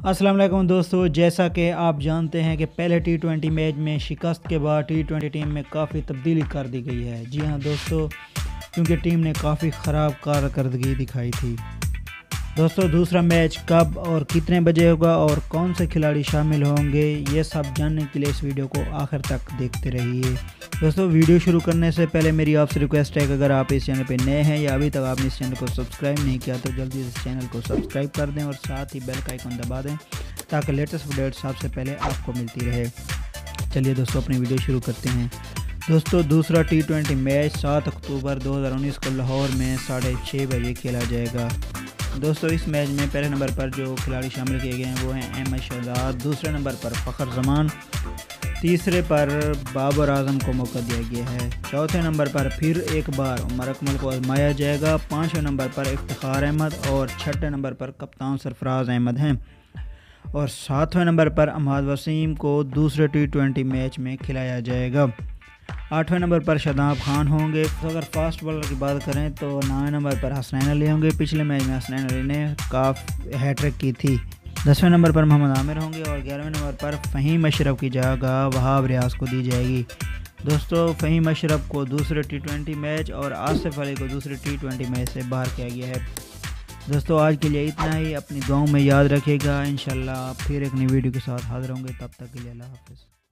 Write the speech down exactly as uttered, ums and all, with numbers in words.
अस्सलाम वालेकुम दोस्तों, जैसा कि आप जानते हैं कि पहले टी ट्वेंटी मैच में शिकस्त के बाद टी ट्वेंटी टीम में काफ़ी तब्दीली कर दी गई है। जी हाँ दोस्तों, क्योंकि टीम ने काफ़ी ख़राब कारकर्दगी दिखाई थी। दोस्तों, दूसरा मैच कब और कितने बजे होगा और कौन से खिलाड़ी शामिल होंगे, ये सब जानने के लिए इस वीडियो को आखिर तक देखते रहिए। दोस्तों, वीडियो शुरू करने से पहले मेरी आपसे रिक्वेस्ट है कि अगर आप इस चैनल पर नए हैं या अभी तक आपने इस चैनल को सब्सक्राइब नहीं किया तो जल्दी से इस चैनल को सब्सक्राइब कर दें और साथ ही बेल का आइकन दबा दें ताकि लेटेस्ट अपडेट सबसे पहले आपको मिलती रहे। चलिए दोस्तों, अपनी वीडियो शुरू करते हैं। दोस्तों, दूसरा टी ट्वेंटी मैच सात अक्टूबर दो हज़ार उन्नीस को लाहौर में साढ़े छः बजे खेला जाएगा। दोस्तों, इस मैच में पहले नंबर पर जो खिलाड़ी शामिल किए गए हैं वो हैं अहमद शहजाद, दूसरे नंबर पर फ़खर जमान, तीसरे पर बाबर आजम को मौका दिया गया है, चौथे नंबर पर फिर एक बार उमर अकमल को आजमाया जाएगा, पाँचवें नंबर पर इफ्तिखार अहमद और छठे नंबर पर कप्तान सरफराज अहमद हैं और सातवें नंबर पर अहमद वसीम को दूसरे टी ट्वेंटी मैच में खिलाया जाएगा। आठवें नंबर पर शादाब खान होंगे। तो अगर फास्ट बॉलर की बात करें तो नौवें नंबर पर हसनैन अली होंगे। पिछले मैच में हसनैन अली ने काफ हैट्रिक की थी। दसवें नंबर पर मोहम्मद आमिर होंगे और ग्यारहवें नंबर पर फ़हीम अशरफ की जगह वहाब रियाज को दी जाएगी। दोस्तों, फ़हीम अशरफ को दूसरे टी ट्वेंटी मैच और आसिफ अली को दूसरे टी ट्वेंटी मैच से बाहर किया गया है। दोस्तों, आज के लिए इतना ही। अपनी दुआओं में याद रखिएगा। इंशाल्लाह फिर एक नई वीडियो के साथ हाजिर होंगे। तब तक के लिए अल्लाह हाफ़िज़।